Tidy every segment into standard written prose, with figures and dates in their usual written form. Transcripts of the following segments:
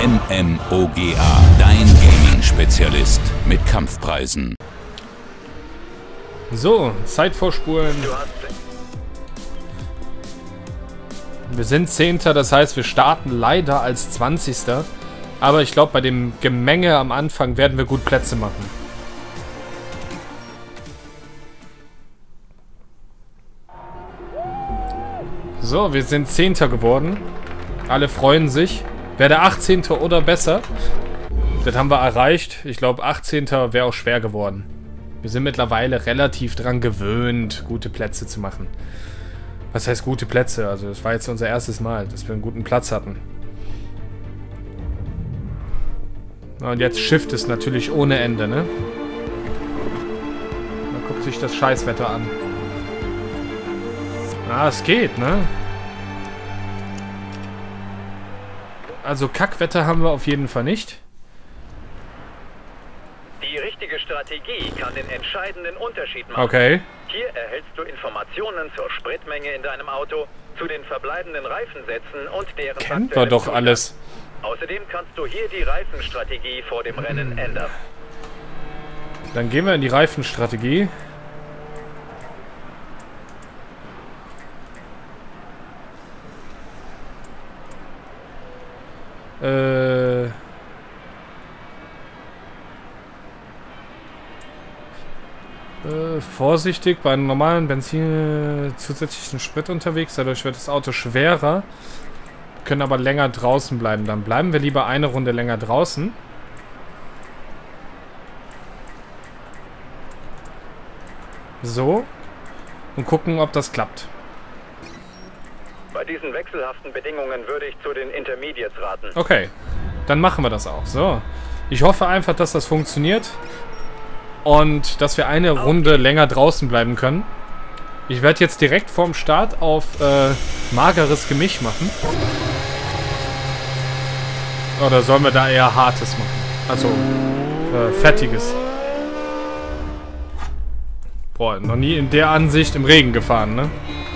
MMOGA, dein Gaming-Spezialist mit Kampfpreisen. So, Zeit vorspulen. Wir sind 10. Das heißt, wir starten leider als 20. Aber ich glaube, bei dem Gemenge am Anfang werden wir gut Plätze machen. So, wir sind 10. geworden. Alle freuen sich. Wäre der 18. oder besser. Das haben wir erreicht. Ich glaube, 18. wäre auch schwer geworden. Wir sind mittlerweile relativ dran gewöhnt, gute Plätze zu machen. Was heißt gute Plätze? Also es war jetzt unser erstes Mal, dass wir einen guten Platz hatten. Und jetzt Shift ist natürlich ohne Ende, ne? Man guckt sich das Scheißwetter an. Ah, es geht, ne? Also Kackwetter haben wir auf jeden Fall nicht. Die richtige Strategie kann den entscheidenden Unterschied machen. Okay. Hier erhältst du Informationen zur Spritmenge in deinem Auto, zu den verbleibenden Reifensätzen und deren Kennen wir doch Zustand. alles. Außerdem kannst du hier die Reifenstrategie vor dem Rennen ändern. Dann gehen wir in die Reifenstrategie. Vorsichtig, bei einem normalen Benzin zusätzlichen Sprit unterwegs, dadurch wird das Auto schwerer. Wir können aber länger draußen bleiben. Dann bleiben wir lieber eine Runde länger draußen. So. Und gucken, ob das klappt. Bei diesen wechselhaften Bedingungen würde ich zu den Intermediates raten. Okay, dann machen wir das auch. So. Ich hoffe einfach, dass das funktioniert. Und dass wir eine Runde länger draußen bleiben können. Ich werde jetzt direkt vorm Start auf mageres Gemisch machen. Oder sollen wir da eher hartes machen? Also fettiges. Boah, noch nie in der Ansicht im Regen gefahren, ne?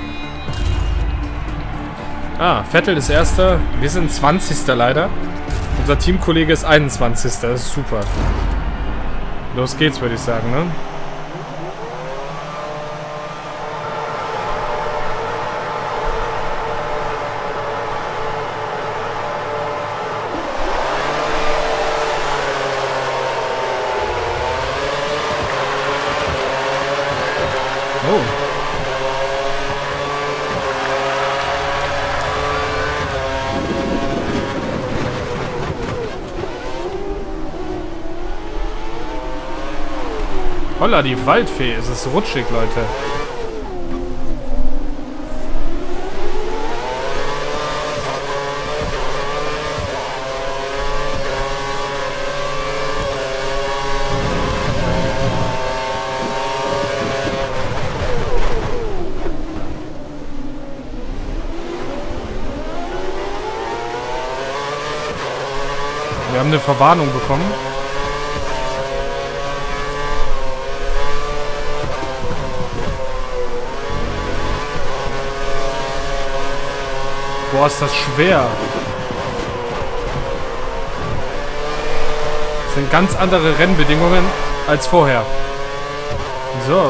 Ah, Vettel ist Erster. Wir sind 20. leider. Unser Teamkollege ist 21. Das ist super. Los geht's, würde ich sagen, ne? Oh. Holla, die Waldfee. Es ist rutschig, Leute. Wir haben eine Verwarnung bekommen. Boah, ist das schwer. Das sind ganz andere Rennbedingungen als vorher. So.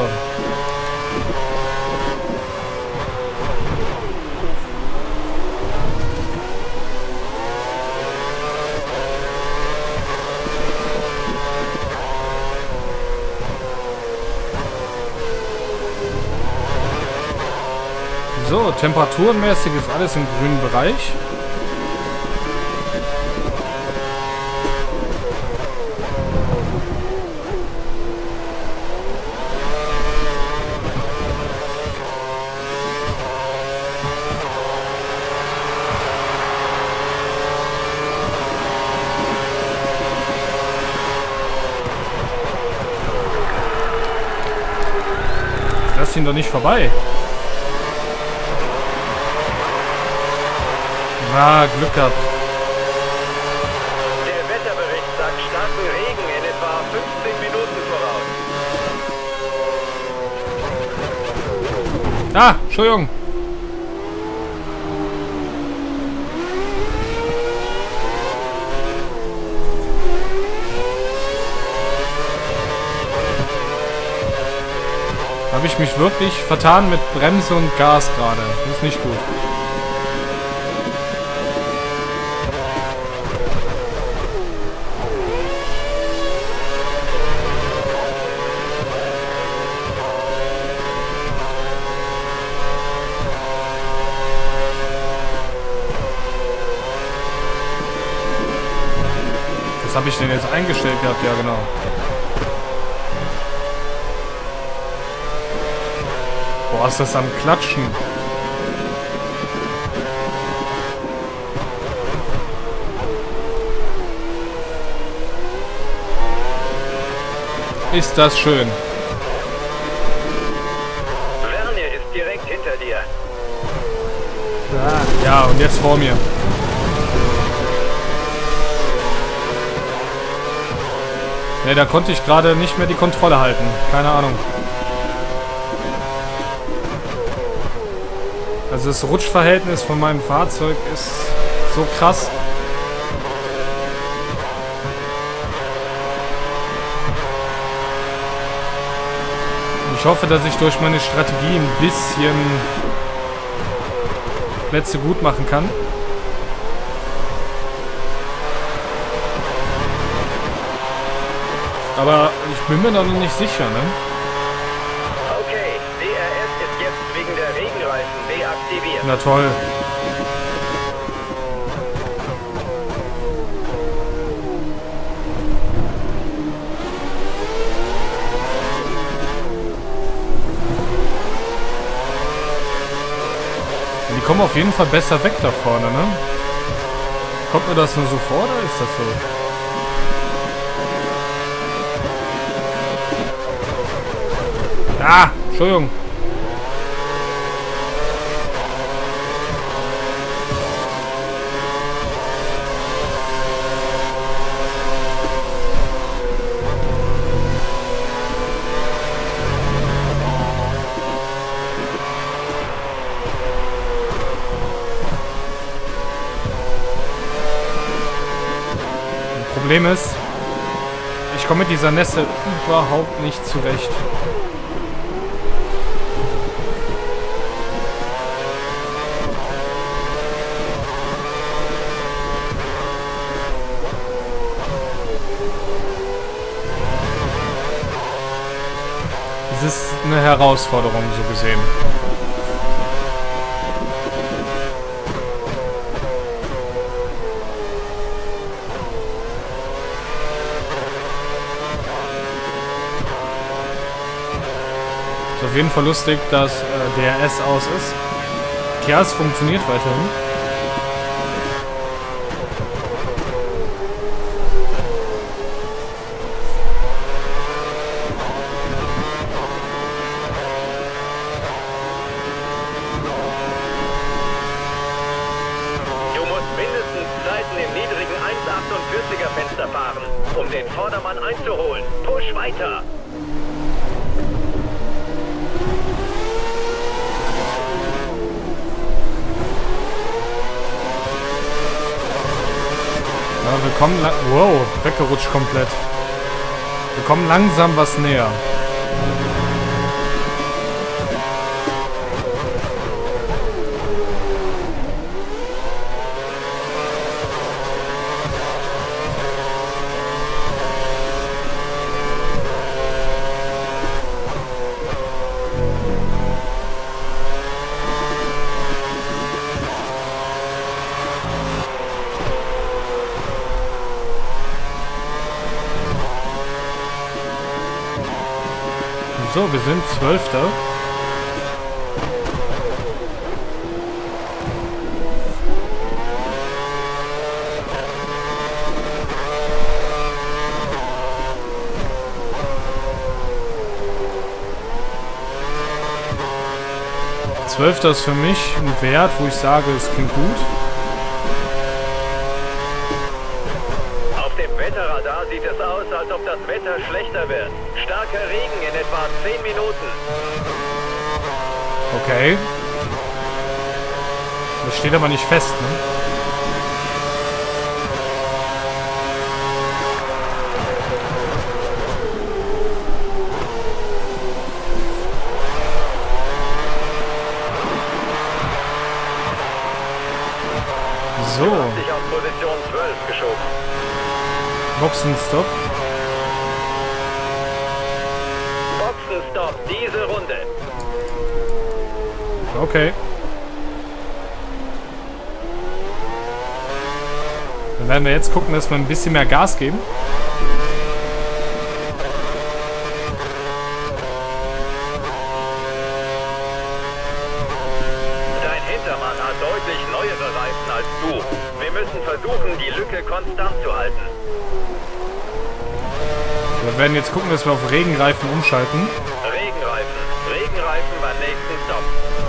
So, temperaturenmäßig ist alles im grünen Bereich. Lass ihn doch nicht vorbei. Ah, Glück gehabt. Der Wetterbericht sagt starken Regen in etwa 15 Minuten voraus. Ah, Entschuldigung. habe ich mich wirklich vertan mit Bremse und Gas gerade. Das ist nicht gut. Was habe ich denn jetzt eingestellt gehabt? Ja, genau. Boah, ist das am Klatschen. Ist das schön. Vernier ist direkt hinter dir. Ja, und jetzt vor mir. Ne, da konnte ich gerade nicht mehr die Kontrolle halten. Keine Ahnung. Also das Rutschverhältnis von meinem Fahrzeug ist so krass. Ich hoffe, dass ich durch meine Strategie ein bisschen Plätze gut machen kann. Aber ich bin mir noch nicht sicher, ne? Okay, DRS ist jetzt wegen der Regenreifen deaktiviert. Na toll. Die kommen auf jeden Fall besser weg da vorne, ne? Kommt mir das nur so vor, oder ist das so? Ah, Entschuldigung. Problem ist, ich komme mit dieser Nässe überhaupt nicht zurecht. Es ist eine Herausforderung, so gesehen. Ist auf jeden Fall lustig, dass DRS aus ist. Chaos funktioniert weiterhin. Du musst mindestens Zeiten im niedrigen 1,48er Fenster fahren, um den Vordermann einzuholen. Push weiter! Ja, wir kommen wow, weggerutscht komplett. Wir kommen langsam was näher. So, wir sind 12. Zwölfter ist für mich ein Wert, wo ich sage, es klingt gut. Auf dem Wetterradar sieht es aus, als ob das Wetter schlechter wird. Starker Regen in etwa 10 Minuten. Okay. Das steht aber nicht fest, ne? So. Du hast dich auf Position 12 geschoben. Boxenstopp. Boxenstopp, diese Runde. Okay. Dann werden wir jetzt gucken, dass wir ein bisschen mehr Gas geben. Dein Hintermann hat deutlich neuere Reifen als du. Wir müssen versuchen, die Lücke konstant zu halten. Wir werden jetzt gucken, dass wir auf Regenreifen umschalten. Regenreifen. Regenreifen beim nächsten Stopp.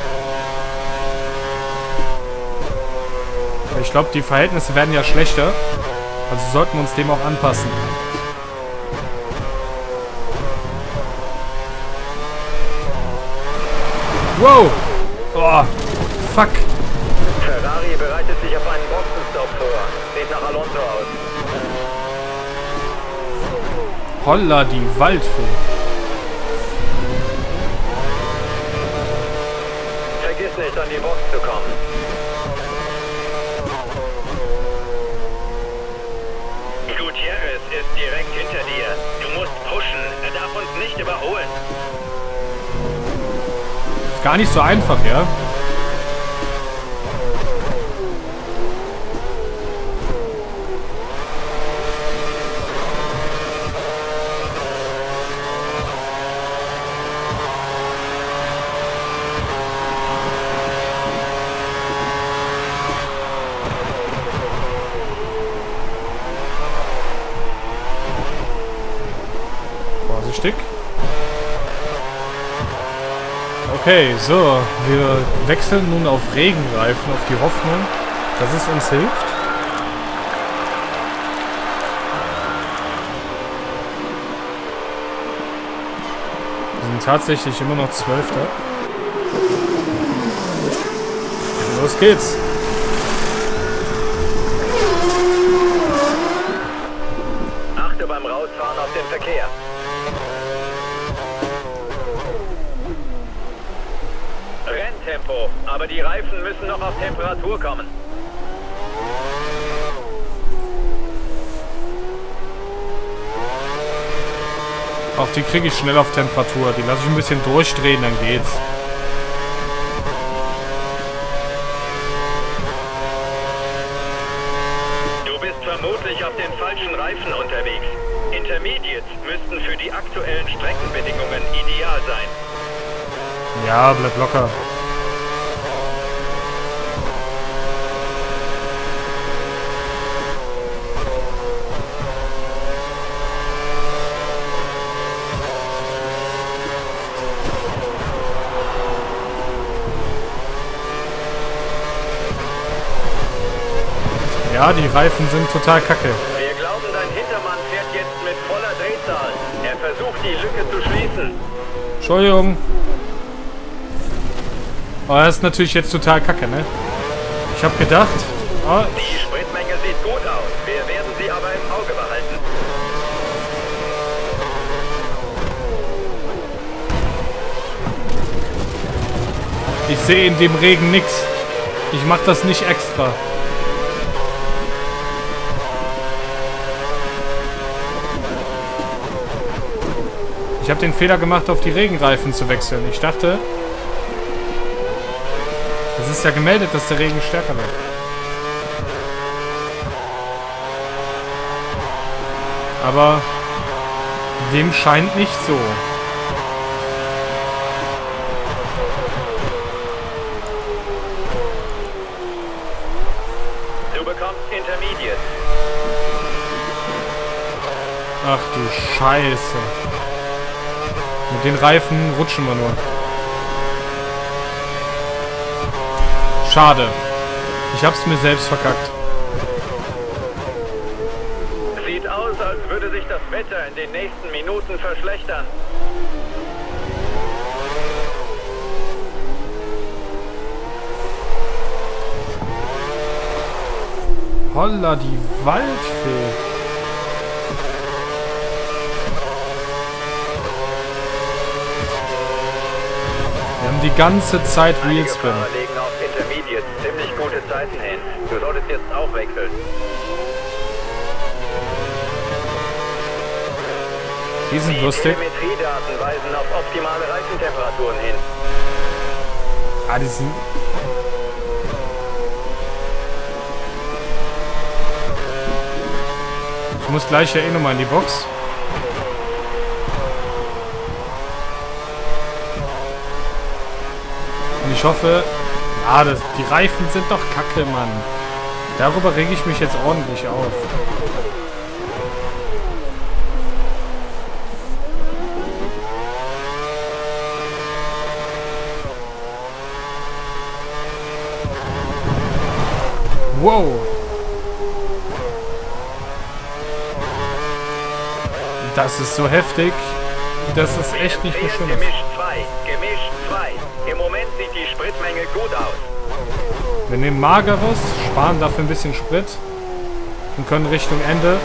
Ich glaube, die Verhältnisse werden ja schlechter. Also sollten wir uns dem auch anpassen. Wow! Oh, fuck! Ferrari bereitet sich auf einen Boxenstopp vor. Sieht nach Alonso aus. Holla, die Waldfee. Vergiss nicht, an die Box zu kommen. Gutierrez ist direkt hinter dir. Du musst pushen. Er darf uns nicht überholen. Ist gar nicht so einfach, ja? Vorsichtig. Okay, so. Wir wechseln nun auf Regenreifen, auf die Hoffnung, dass es uns hilft. Wir sind tatsächlich immer noch 12. Los geht's. Achte beim Rausfahren auf den Verkehr. Renntempo, aber die Reifen müssen noch auf Temperatur kommen. Auch die kriege ich schnell auf Temperatur. Die lasse ich ein bisschen durchdrehen, dann geht's. Du bist vermutlich auf den falschen Reifen unterwegs. Intermediates müssten für die aktuellen Streckenbedingungen ideal sein. Ja, bleib locker. Ja, die Reifen sind total kacke. Wir glauben, dein Hintermann fährt jetzt mit voller Drehzahl. Er versucht, die Lücke zu schließen. Entschuldigung. Aber das ist natürlich jetzt total kacke, ne? Ich habe gedacht... Oh, Die Spritmenge sieht gut aus. Wir werden sie aber im Auge behalten. ich sehe in dem Regen nix. Ich mach das nicht extra. Ich habe den Fehler gemacht, auf die Regenreifen zu wechseln. Ich dachte... Es ist ja gemeldet, dass der Regen stärker wird. Aber dem scheint nicht so. Du bekommst Intermediate. Ach du Scheiße. Mit den Reifen rutschen wir nur. Schade. Ich hab's mir selbst verkackt. Sieht aus, als würde sich das Wetter in den nächsten Minuten verschlechtern. Holla, die Waldfee. Wir haben die ganze Zeit Einige Wheelspin. Fahrer legen auf Intermediates ziemlich gute Zeiten hin. Du solltest jetzt auch wechseln. Die sind lustig. Die Telemetriedaten weisen auf optimale Reifentemperaturen hin. Ah, die sind... Ich muss gleich ja eh nochmal in die Box. Und ich hoffe... Ah, die Reifen sind doch kacke, Mann. Darüber rege ich mich jetzt ordentlich auf. Wow. Das ist so heftig. Das ist echt nicht mehr schön. Gemisch 2. Gemisch 2. Im Moment sieht die Spritmenge gut aus. Wir nehmen Mageres, sparen dafür ein bisschen Sprit und können Richtung Ende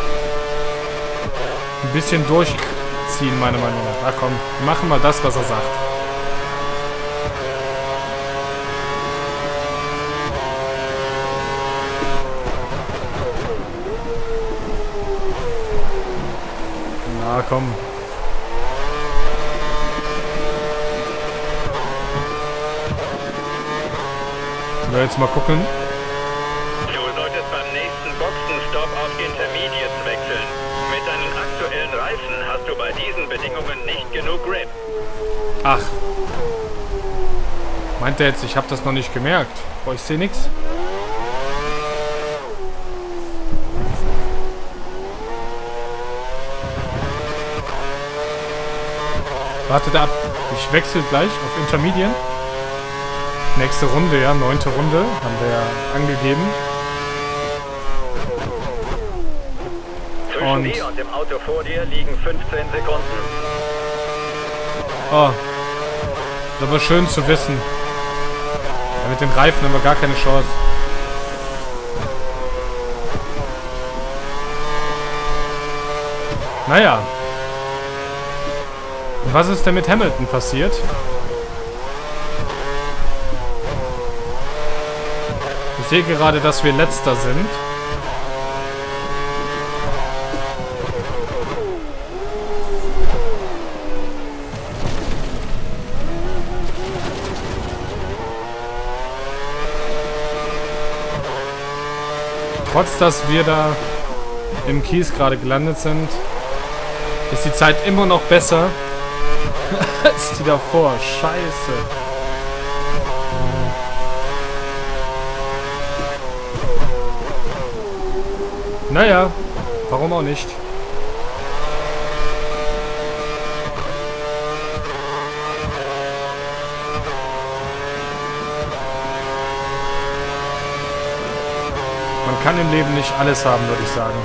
ein bisschen durchziehen, meiner Meinung nach. Na komm, wir machen mal das, was er sagt. Na komm. Jetzt mal gucken. Du solltest beim nächsten Boxenstopp auf Intermediates wechseln. Mit deinen aktuellen Reifen hast du bei diesen Bedingungen nicht genug Grip. Ach. Meint er jetzt, ich habe das noch nicht gemerkt? Boah, ich sehe nichts. Wartet ab. Ich wechsle gleich auf Intermediate. Nächste Runde, ja, 9. Runde, haben wir ja angegeben. Zwischen dir und dem Auto vor dir liegen 15 Sekunden. Oh, ist aber schön zu wissen. Ja, mit den Reifen haben wir gar keine Chance. Naja. Und was ist denn mit Hamilton passiert? Ich sehe gerade, dass wir Letzter sind. Trotz, dass wir da im Kies gerade gelandet sind, ist die Zeit immer noch besser als die davor. Scheiße. Naja, warum auch nicht? Man kann im Leben nicht alles haben, würde ich sagen.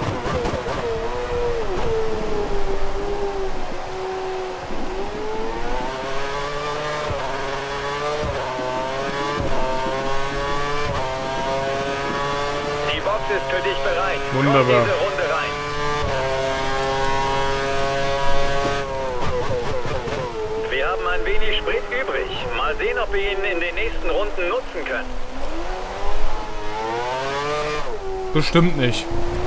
Ist für dich bereit. Wunderbar. Komm diese Runde rein. Wir haben ein wenig Sprit übrig. Mal sehen, ob wir ihn in den nächsten Runden nutzen können. Bestimmt nicht.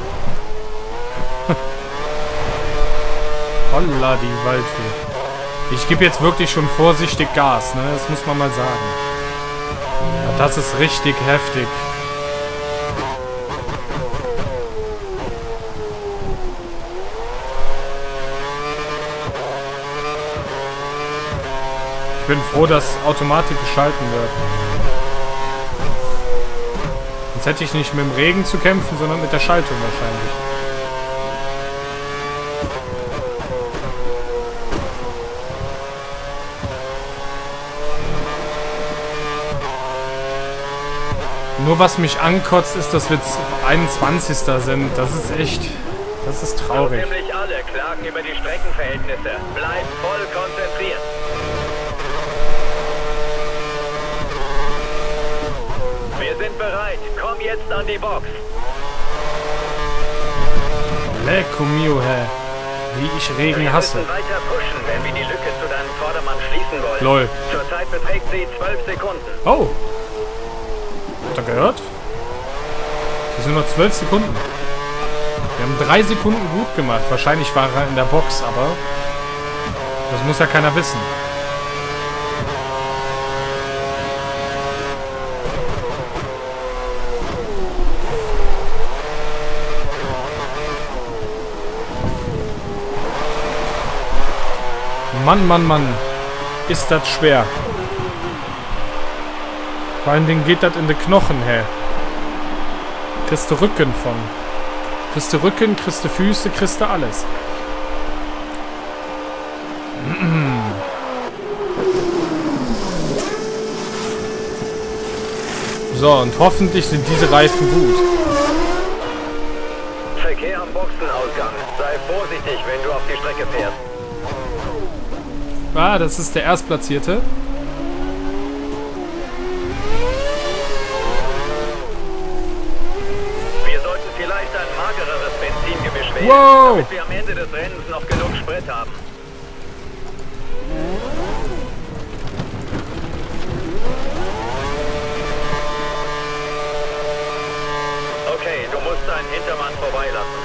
Holla die Waldfee. Ich gebe jetzt wirklich schon vorsichtig Gas, ne? Das muss man mal sagen. Ja, das ist richtig heftig. Ich bin froh, dass Automatik geschalten wird. Sonst hätte ich nicht mit dem Regen zu kämpfen, sondern mit der Schaltung wahrscheinlich. Nur was mich ankotzt, ist, dass wir 21. sind. Das ist echt... Das ist traurig. So ziemlich alle klagen über die Streckenverhältnisse. Bleib voll konzentriert. Wir sind bereit. Komm jetzt an die Box. Lecco mio, hä. Wie ich Regen hasse. Wir müssen weiter pushen, wenn wir die Lücke zu deinem Vordermann schließen wollen. Lol. Zurzeit beträgt sie 12 Sekunden. Oh. Habt ihr gehört? Das sind nur 12 Sekunden. Wir haben 3 Sekunden gut gemacht. Wahrscheinlich war er in der Box, aber das muss ja keiner wissen. Mann, Mann, Mann. Ist das schwer. Vor allen Dingen geht das in die Knochen, hä? Kriegst du Rücken von. Kriegst du Rücken, kriegst du Füße, kriegst du alles. So, und hoffentlich sind diese Reifen gut. Verkehr am Boxenausgang. Sei vorsichtig, wenn du auf die Strecke fährst. Ah, das ist der Erstplatzierte. Wir sollten vielleicht ein magereres Benzingemisch wählen, Wow. damit wir am Ende des Rennens noch genug Sprit haben. Okay, du musst deinen Hintermann vorbeilassen.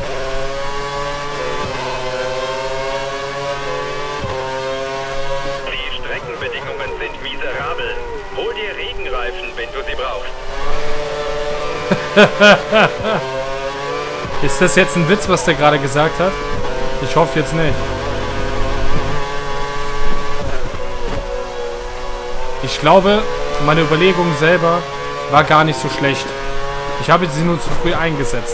Die Streckenbedingungen sind miserabel. Hol dir Regenreifen, wenn du sie brauchst. Ist das jetzt ein Witz, was der gerade gesagt hat? Ich hoffe jetzt nicht. Ich glaube, meine Überlegung selber war gar nicht so schlecht. Ich habe sie nur zu früh eingesetzt.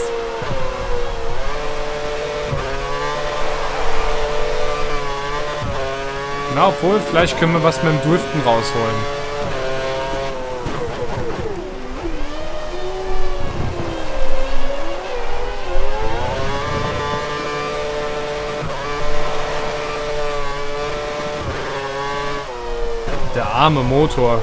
Na, obwohl, vielleicht können wir was mit dem Driften rausholen. Der arme Motor.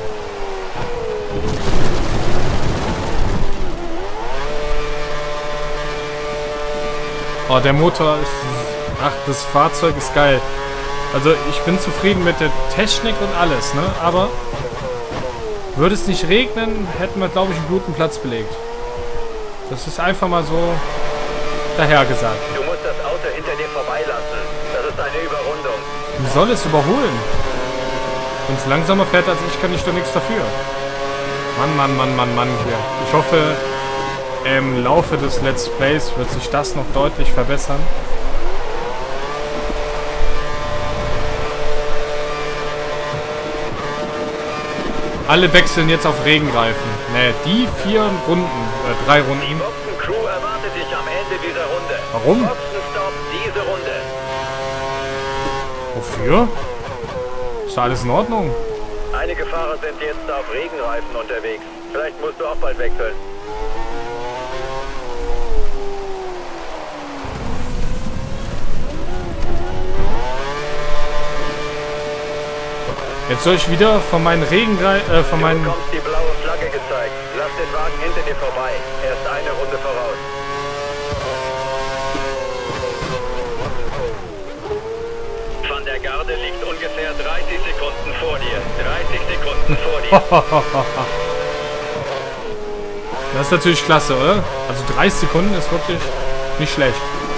Oh, der Motor ist... Ach, das Fahrzeug ist geil. Also, ich bin zufrieden mit der Technik und alles, ne? Aber... Würde es nicht regnen, hätten wir, glaube ich, einen guten Platz belegt. Das ist einfach mal so... dahergesagt. Du musst das Auto hinter dir vorbeilassen. Das ist eine Überrundung. Wie soll es überholen? Wenn es langsamer fährt als ich, kann ich doch nichts dafür. Mann, Mann, Mann, Mann, Mann hier. Ich hoffe, im Laufe des Let's Plays wird sich das noch deutlich verbessern. Alle wechseln jetzt auf Regenreifen. Ne, die 4 Runden, 3 Die Runden. Boxencrew erwartet dich am Ende dieser Runde. Warum? Boxenstopp diese Runde. Wofür? Ist da alles in Ordnung? Einige Fahrer sind jetzt auf Regenreifen unterwegs. Vielleicht musst du auch bald wechseln. Jetzt soll ich wieder von meinen Regenreifen, von Du meinen... bekommst die blaue Flagge gezeigt. Lass den Wagen hinter dir vorbei. Er ist eine Runde voraus. Van der Garde liegt ungefähr 30 Sekunden vor dir. 30 Sekunden vor dir. Das ist natürlich klasse, oder? Also 30 Sekunden ist wirklich nicht schlecht.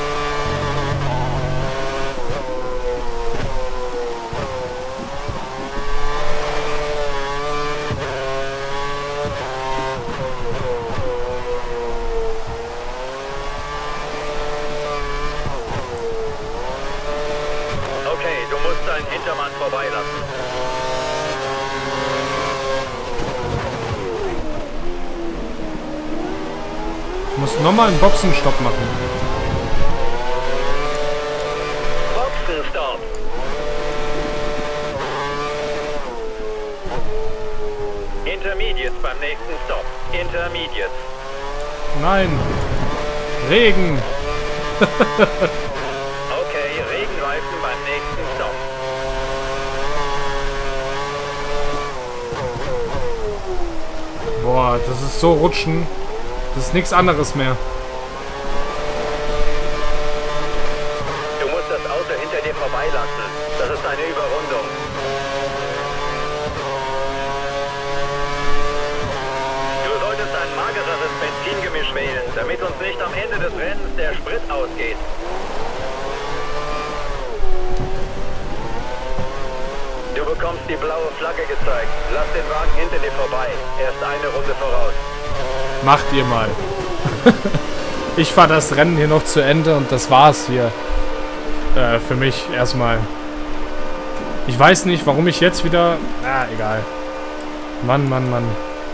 Okay, du musst deinen Hintermann vorbeilassen. Ich muss nochmal einen Boxenstopp machen. Boxenstopp. Intermediates beim nächsten Stop. Intermediates. Nein. Regen. Okay, Regenreifen beim nächsten Stop. Boah, das ist so rutschen. Das ist nichts anderes mehr. Du musst das Auto hinter dir vorbeilassen. Das ist eine Überrundung. Du Finish wählen, damit uns nicht am Ende des Rennens der Sprit ausgeht. Du bekommst die blaue Flagge gezeigt. Lass den Wagen hinter dir vorbei. Erst eine Runde voraus. Macht ihr mal. Ich fahre das Rennen hier noch zu Ende und das war's hier. Für mich erstmal. Ich weiß nicht, warum ich jetzt wieder... Ah, egal. Mann, Mann, Mann.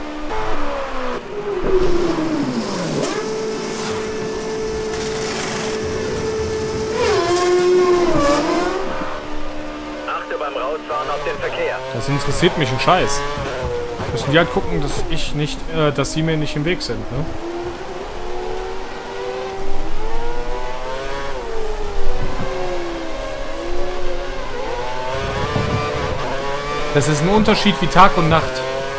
Achte beim Rausfahren auf den Verkehr. Das interessiert mich ein Scheiß. Müssen die halt gucken, dass ich nicht, dass sie mir nicht im Weg sind, ne? Das ist ein Unterschied wie Tag und Nacht.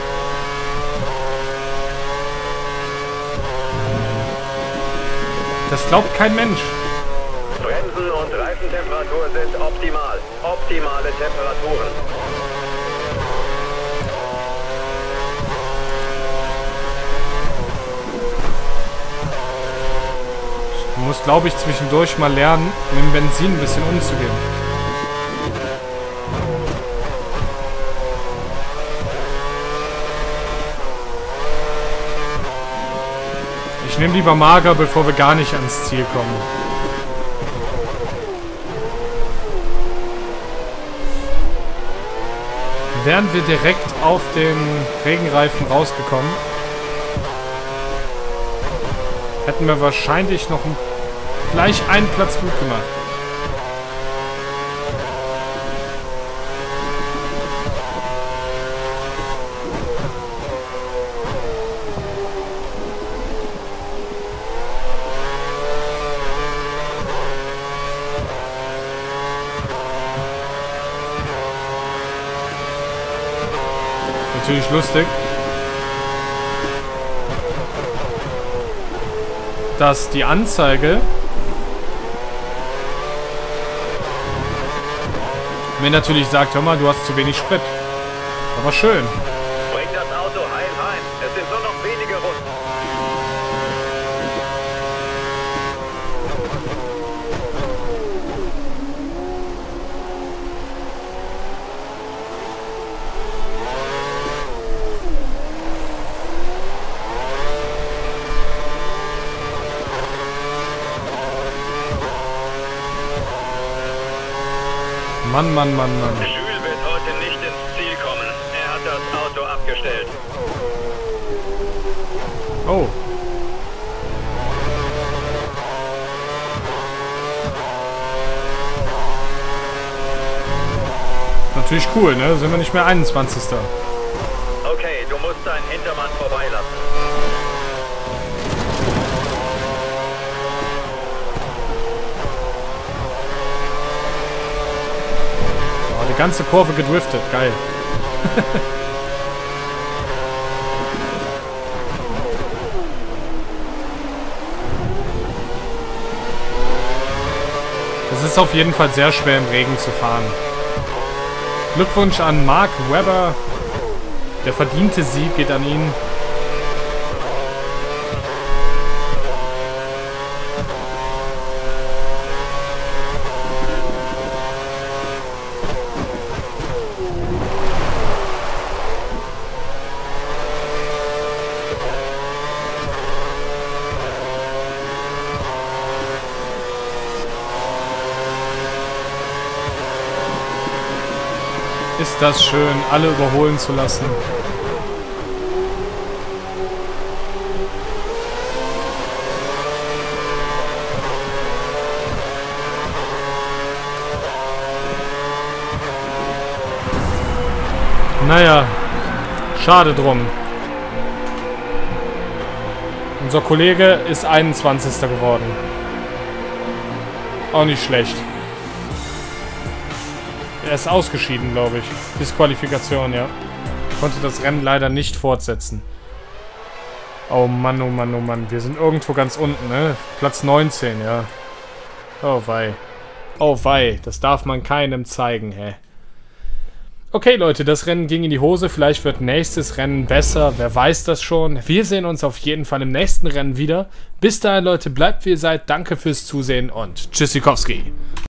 Das glaubt kein Mensch. Bremsen und Reifentemperatur sind optimal. Optimale Temperaturen. Du musst, glaube ich, zwischendurch mal lernen, mit dem Benzin ein bisschen umzugehen. Ich nehme lieber mager, bevor wir gar nicht ans Ziel kommen. Wären wir direkt auf den Regenreifen rausgekommen, hätten wir wahrscheinlich noch gleich einen Platz gut gemacht. Natürlich lustig, dass die Anzeige mir natürlich sagt, hör mal, du hast zu wenig Sprit. Aber schön. Bring das Auto heil heim. Es sind nur noch wenige Runden. Mann, Mann, Mann, Mann. Jules wird heute nicht ins Ziel kommen. Er hat das Auto abgestellt. Oh. Natürlich cool, ne? Sind wir nicht mehr 21. Okay, du musst deinen Hintermann vorbeilassen. Die ganze Kurve gedriftet. Geil. Es ist auf jeden Fall sehr schwer im Regen zu fahren. Glückwunsch an Mark Webber. Der verdiente Sieg geht an ihn. Ist das schön, alle überholen zu lassen. Naja, schade drum. Unser Kollege ist 21. geworden. Auch nicht schlecht. Er ist ausgeschieden, glaube ich. Disqualifikation, ja. Konnte das Rennen leider nicht fortsetzen. Oh Mann, oh Mann, oh Mann. Wir sind irgendwo ganz unten, ne? Platz 19, ja. Oh wei. Oh wei. Das darf man keinem zeigen, hä? Okay, Leute, das Rennen ging in die Hose. Vielleicht wird nächstes Rennen besser. Wer weiß das schon. Wir sehen uns auf jeden Fall im nächsten Rennen wieder. Bis dahin, Leute, bleibt wie ihr seid. Danke fürs Zusehen und Tschüssikowski.